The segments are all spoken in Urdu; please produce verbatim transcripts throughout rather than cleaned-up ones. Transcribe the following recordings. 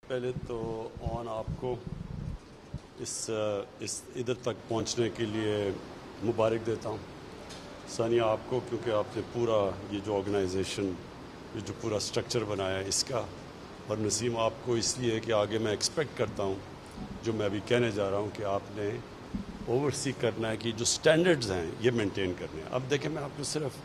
پہلے تو آن آپ کو اس اس ادھر تک پہنچنے کے لیے مبارک دیتا ہوں. ثانیہ آپ کو، کیونکہ آپ نے پورا یہ جو آرگنائزیشن، یہ جو پورا سٹرکچر بنایا ہے اس کا، اور نسیم آپ کو اس لیے کہ آگے میں ایکسپیکٹ کرتا ہوں جو میں ابھی کہنے جا رہا ہوں کہ آپ نے اوور سی کرنا ہے کہ جو سٹینڈرڈز ہیں یہ مینٹین کرنے ہیں. اب دیکھیں، میں آپ کو صرف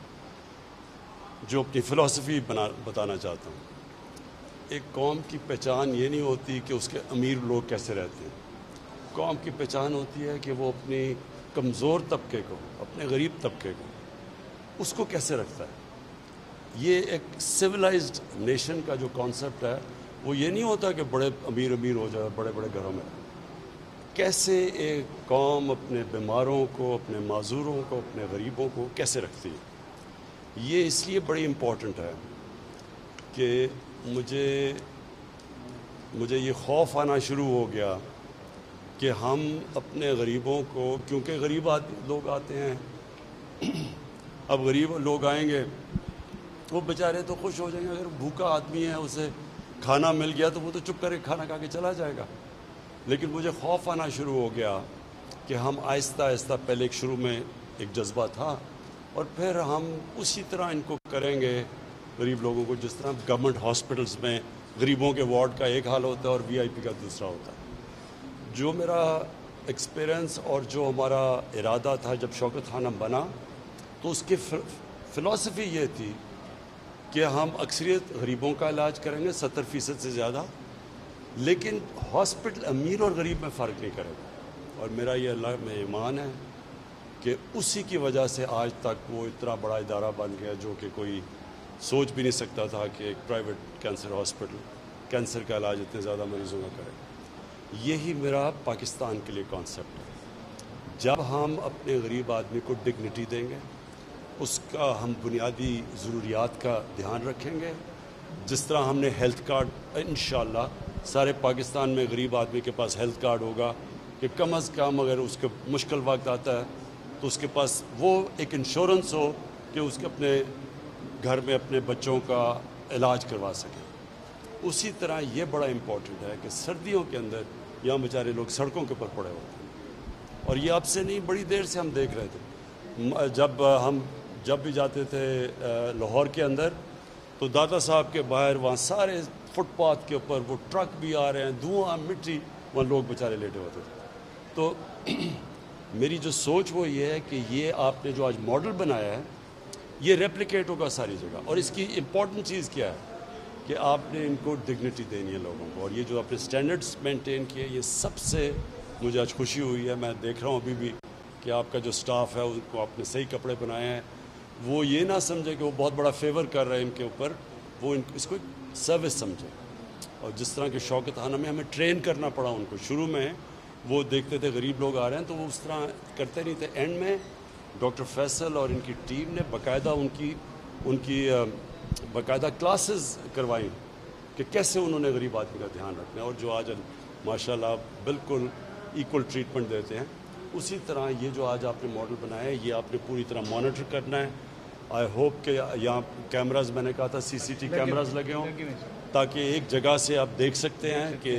جو اپنی فلسفی بنا بتانا چاہتا ہوں. ایک قوم کی پہچان یہ نہیں ہوتی کہ اس کے امیر لوگ کیسے رہتے ہیں. قوم کی پہچان ہوتی ہے کہ وہ اپنی کمزور طبقے کو، اپنے غریب طبقے کو، اس کو کیسے رکھتا ہے. یہ ایک سویلائزڈ نیشن کا جو کانسیپٹ ہے وہ یہ نہیں ہوتا کہ بڑے امیر امیر ہو جائے، بڑے بڑے گھروں میں. کیسے ایک قوم اپنے بیماروں کو، اپنے معذوروں کو، اپنے غریبوں کو کیسے رکھتی ہے. یہ اس لیے بڑی امپورٹنٹ ہے کہ مجھے مجھے یہ خوف آنا شروع ہو گیا کہ ہم اپنے غریبوں کو، کیونکہ غریب لوگ آتے ہیں، اب غریب لوگ آئیں گے وہ بیچارے تو خوش ہو جائیں گے. اگر بھوکا آدمی ہے، اسے کھانا مل گیا تو وہ تو چپ کر کے کھانا کھا کے چلا جائے گا. لیکن مجھے خوف آنا شروع ہو گیا کہ ہم آہستہ آہستہ، پہلے ایک شروع میں ایک جذبہ تھا، اور پھر ہم اسی طرح ان کو کریں گے غریب لوگوں کو، جس طرح گورنمنٹ ہاسپٹلس میں غریبوں کے وارڈ کا ایک حال ہوتا ہے اور وی آئی پی کا دوسرا ہوتا ہے. جو میرا ایکسپیرئنس اور جو ہمارا ارادہ تھا جب شوکت خانہ بنا، تو اس کی فلسفی یہ تھی کہ ہم اکثریت غریبوں کا علاج کریں گے، ستر فیصد سے زیادہ، لیکن ہاسپٹل امیر اور غریب میں فرق نہیں کرے گا. اور میرا یہ اللہ میں ایمان ہے کہ اسی کی وجہ سے آج تک وہ اتنا بڑا ادارہ بن گیا جو کہ کوئی سوچ بھی نہیں سکتا تھا کہ ایک پرائیویٹ کینسر ہاسپٹل کینسر کا علاج اتنے زیادہ مریضوں کا کرے. یہی میرا پاکستان کے لیے کانسیپٹ ہے. جب ہم اپنے غریب آدمی کو ڈگنیٹی دیں گے، اس کا ہم بنیادی ضروریات کا دھیان رکھیں گے، جس طرح ہم نے ہیلتھ کارڈ، انشاءاللہ سارے پاکستان میں غریب آدمی کے پاس ہیلتھ کارڈ ہوگا کہ کم از کم اگر اس کے مشکل وقت آتا ہے تو اس کے پاس وہ ایک انشورنس ہو کہ اس کے اپنے گھر میں اپنے بچوں کا علاج کروا سکے. اسی طرح یہ بڑا امپورٹنٹ ہے کہ سردیوں کے اندر یہاں بیچارے لوگ سڑکوں کے اوپر پڑے ہوتے ہیں، اور یہ اب سے نہیں، بڑی دیر سے ہم دیکھ رہے تھے. جب ہم جب بھی جاتے تھے لاہور کے اندر تو دادا صاحب کے باہر وہاں سارے فٹ پاتھ کے اوپر وہ ٹرک بھی آ رہے ہیں، دھواں، مٹی، وہاں لوگ بیچارے لیٹے ہوتے تھے. تو میری جو سوچ وہ یہ ہے کہ یہ آپ نے جو آج ماڈل بنایا ہے یہ ریپلیکیٹ ہوگا ساری جگہ. اور اس کی امپورٹنٹ چیز کیا ہے کہ آپ نے ان کو ڈگنیٹی دینی ہے لوگوں کو، اور یہ جو آپ نے اسٹینڈرڈس مینٹین کیے، یہ سب سے مجھے آج خوشی ہوئی ہے. میں دیکھ رہا ہوں ابھی بھی کہ آپ کا جو سٹاف ہے ان کو آپ نے صحیح کپڑے بنائے ہیں. وہ یہ نہ سمجھے کہ وہ بہت بڑا فیور کر رہے ہیں ان کے اوپر، وہ ان اس کو ایک سروس سمجھے. اور جس طرح کے شوکت خانہ میں ہمیں ٹرین کرنا پڑا ان کو، شروع میں وہ دیکھتے تھے غریب لوگ آ رہے ہیں تو وہ اس طرح کرتے نہیں تھے. اینڈ میں ڈاکٹر فیصل اور ان کی ٹیم نے باقاعدہ ان کی ان کی باقاعدہ کلاسز کروائیں کہ کیسے انہوں نے غریب آدمی کا دھیان رکھنا ہے، اور جو آج ماشاء اللہ بالکل ایکول ٹریٹمنٹ دیتے ہیں. اسی طرح یہ جو آج آپ نے ماڈل بنایا ہے یہ آپ نے پوری طرح مانیٹر کرنا ہے. آئی ہوپ کہ یہاں کیمراز، میں نے کہا تھا سی سی ٹی کیمراز لگے ہوں تاکہ ایک جگہ سے آپ دیکھ سکتے ہیں کہ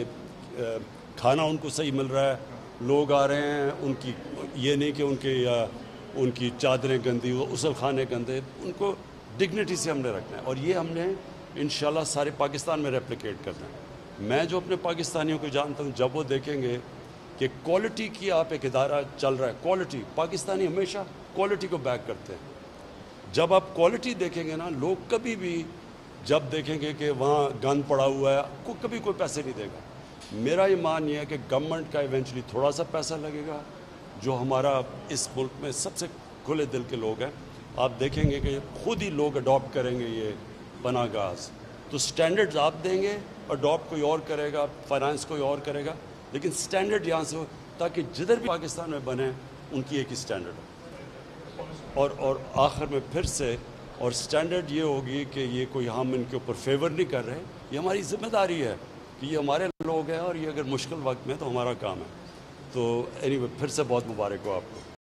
کھانا ان کو صحیح مل رہا ہے، لوگ آ رہے ہیں، ان کی یہ نہیں کہ ان کے ان کی چادریں گندی، وہ غسل خانے گندے، ان کو ڈگنیٹی سے ہم نے رکھنا ہے. اور یہ ہم نے انشاءاللہ سارے پاکستان میں ریپلیکیٹ کرنا ہے. میں جو اپنے پاکستانیوں کو جانتا ہوں، جب وہ دیکھیں گے کہ کوالٹی کی آپ ایک ادارہ چل رہا ہے، کوالٹی، پاکستانی ہمیشہ کوالٹی کو بیک کرتے ہیں. جب آپ کوالٹی دیکھیں گے نا، لوگ کبھی بھی جب دیکھیں گے کہ وہاں گند پڑا ہوا ہے، کو کبھی کوئی پیسے نہیں دے گا. میرا ایمان یہ ہے کہ گورنمنٹ کا ایونچولی تھوڑا سا پیسہ لگے گا. جو ہمارا اس ملک میں سب سے کھلے دل کے لوگ ہیں، آپ دیکھیں گے کہ خود ہی لوگ اڈاپٹ کریں گے یہ پناہ گاز. تو سٹینڈرڈز آپ دیں گے، اڈاپٹ کوئی اور کرے گا، فائنانس کوئی اور کرے گا، لیکن سٹینڈرڈ یہاں سے ہو تاکہ جدھر بھی پاکستان میں بنے ان کی ایک ہی سٹینڈرڈ ہو. اور اور آخر میں پھر سے، اور سٹینڈرڈ یہ ہوگی کہ یہ کوئی ہم ان کے اوپر فیور نہیں کر رہے، یہ ہماری ذمہ داری ہے کہ یہ ہمارے لوگ ہیں، اور یہ اگر مشکل وقت میں تو ہمارا کام ہے. تو اینی وے پھر سے بہت مبارک ہو آپ کو.